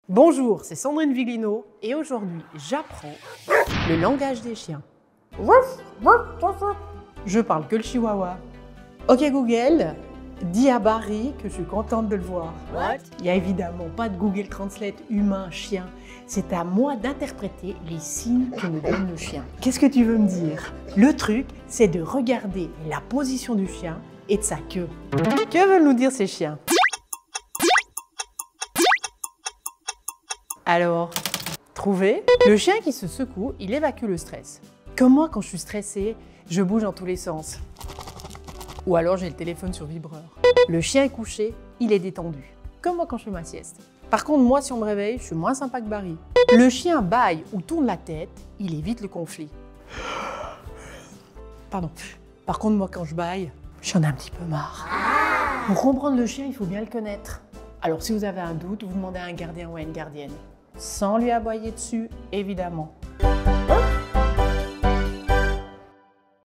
Bonjour, c'est Sandrine Viglino et aujourd'hui j'apprends le langage des chiens. Je parle que le chihuahua. Ok Google, dis à Barry que je suis contente de le voir. What? Il n'y a évidemment pas de Google Translate humain-chien. C'est à moi d'interpréter les signes que me donne le chien. Qu'est-ce que tu veux me dire? Le truc, c'est de regarder la position du chien et de sa queue. Que veulent nous dire ces chiens? Alors, trouvé? Le chien qui se secoue, il évacue le stress. Comme moi, quand je suis stressée, je bouge dans tous les sens. Ou alors j'ai le téléphone sur vibreur. Le chien est couché, il est détendu. Comme moi quand je fais ma sieste. Par contre, moi, si on me réveille, je suis moins sympa que Barry. Le chien bâille ou tourne la tête, il évite le conflit. Pardon. Par contre, moi, quand je bâille, j'en ai un petit peu marre. Pour comprendre le chien, il faut bien le connaître. Alors, si vous avez un doute, vous demandez à un gardien ou à une gardienne. Sans lui aboyer dessus, évidemment.